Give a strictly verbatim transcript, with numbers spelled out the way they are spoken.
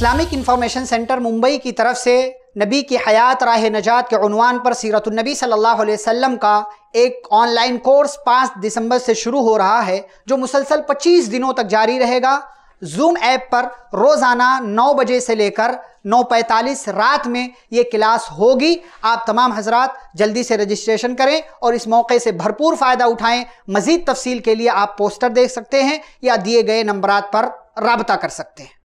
Islamic information centre Mumbai की तरफ से नबी की हयात राह नजात के उन्वान पर सीरतुन नबी सल्लल्लाहु अलैहि वसल्लम का एक ऑनलाइन कोर्स पाँच दिसंबर से शुरू हो रहा है, जो मुसलसल पच्चीस दिनों तक जारी रहेगा। जूम ऐप पर रोज़ाना नौ बजे से लेकर नौ पैंतालीस रात में ये क्लास होगी। आप तमाम हजरात जल्दी से रजिस्ट्रेशन करें और इस मौके से भरपूर फ़ायदा उठाएं। मज़ीद तफसील के लिए आप पोस्टर देख सकते हैं या दिए गए नंबरात पर राबता कर सकते हैं।